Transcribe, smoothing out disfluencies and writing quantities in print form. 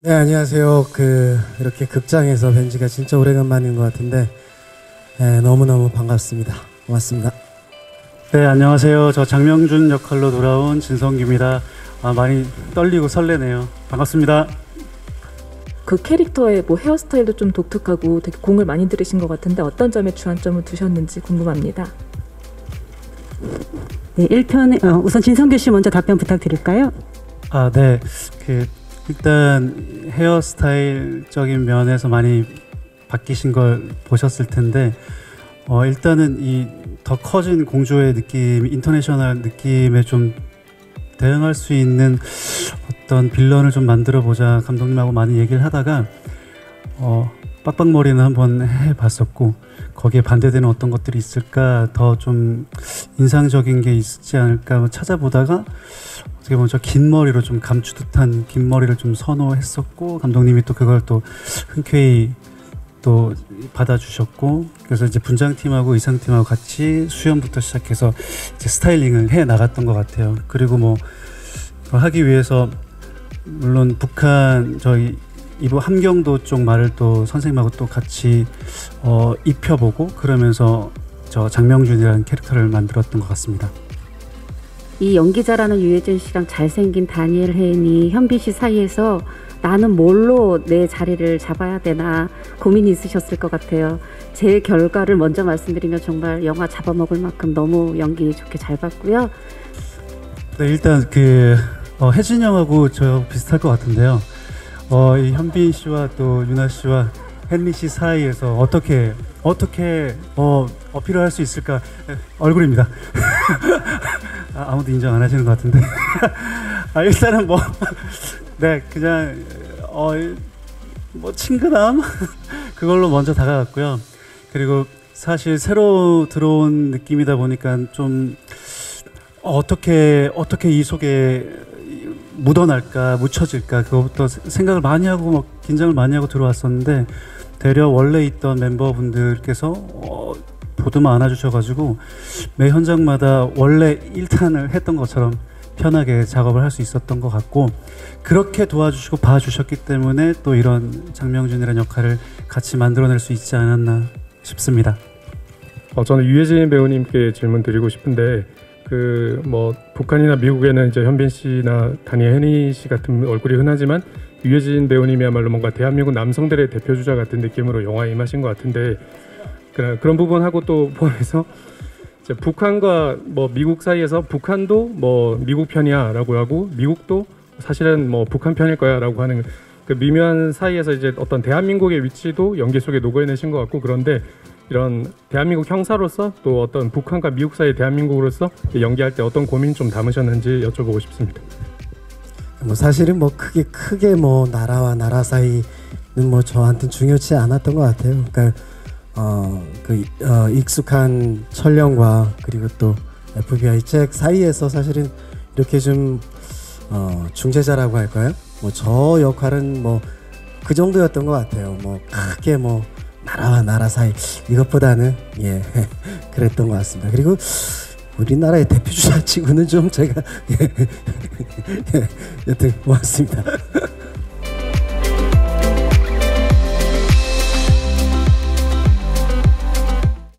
네, 안녕하세요. 이렇게 극장에서 뵌 지가 진짜 오래간만인 것 같은데, 너무너무 반갑습니다. 고맙습니다. 네, 안녕하세요. 저 장명준 역할로 돌아온 진성규입니다. 많이 떨리고 설레네요. 반갑습니다. 그 캐릭터의 헤어스타일도 좀 독특하고 되게 공을 많이 들이신 것 같은데 어떤 점에 주안점을 두셨는지 궁금합니다. 네, 1편 우선 진성규 씨 먼저 답변 부탁드릴까요? 네. 일단 헤어스타일적인 면에서 많이 바뀌신 걸 보셨을 텐데 일단은 이 더 커진 공주의 느낌, 인터내셔널 느낌에 좀 대응할 수 있는 어떤 빌런을 좀 만들어 보자 감독님하고 많이 얘기를 하다가 빡빡머리는 한번 해봤었고 거기에 반대되는 어떤 것들이 있을까, 더 좀 인상적인 게 있지 않을까 찾아보다가 어떻게 보면 저 긴 머리로 좀 감추 듯한 긴 머리를 좀 선호했었고, 감독님이 또 그걸 또 흔쾌히 또 받아주셨고, 그래서 이제 분장팀하고 의상팀하고 같이 수염부터 시작해서 이제 스타일링을 해 나갔던 것 같아요. 그리고 뭐 하기 위해서 물론 북한 저희 이부 함경도 쪽 말을 또 선생님하고 또 같이 입혀보고 그러면서 저 장명준이라는 캐릭터를 만들었던 것 같습니다. 이 연기자라는 유해진 씨랑 잘생긴 다니엘 혜인이 현빈 씨 사이에서 나는 뭘로 내 자리를 잡아야 되나 고민이 있으셨을 것 같아요. 제 결과를 먼저 말씀드리면 정말 영화 잡아먹을 만큼 너무 연기 좋게 잘 봤고요. 네, 일단 혜진 형하고 저 비슷할 것 같은데요. 이 현빈 씨와 또 유나 씨와 헨리 씨 사이에서 어떻게 어필을 할 수 있을까? 얼굴입니다. 아무도 인정 안 하시는 것 같은데. 일단은 네, 그냥 친근함 그걸로 먼저 다가갔고요. 그리고 사실 새로 들어온 느낌이다 보니까 좀 어떻게 이 속에 묻어날까, 묻혀질까, 그것부터 생각을 많이 하고 긴장을 많이 하고 들어왔었는데, 되려 원래 있던 멤버분들께서 보듬어 안아주셔가지고 매 현장마다 원래 1탄을 했던 것처럼 편하게 작업을 할 수 있었던 것 같고, 그렇게 도와주시고 봐주셨기 때문에 또 이런 장명준이라는 역할을 같이 만들어낼 수 있지 않았나 싶습니다. 저는 유해진 배우님께 질문 드리고 싶은데, 북한이나 미국에는 이제 현빈 씨나 다니엘 혜니 씨 같은 얼굴이 흔하지만 유해진 배우님이야말로 뭔가 대한민국 남성들의 대표주자 같은 느낌으로 영화에 임하신 것 같은데, 그런 부분하고 또 포함해서 이제 북한과 미국 사이에서 북한도 미국 편이야라고 하고 미국도 사실은 북한 편일 거야라고 하는 그 미묘한 사이에서 이제 어떤 대한민국의 위치도 연기 속에 녹여내신 것 같고, 그런데 이런 대한민국 형사로서 또 어떤 북한과 미국 사이 대한민국으로서 연기할 때 어떤 고민 좀 담으셨는지 여쭤보고 싶습니다. 사실은 크게 나라와 나라 사이는 저한테는 중요치 않았던 것 같아요. 그러니까 익숙한 천령과 그리고 또 FBI 잭 사이에서 사실은 이렇게 좀 중재자라고 할까요? 저 역할은 그 정도였던 것 같아요. 크게 나라와 나라 사이 이것보다는 그랬던 것 같습니다. 그리고 우리나라의 대표주자 치고는 좀 제가 여튼 고맙습니다.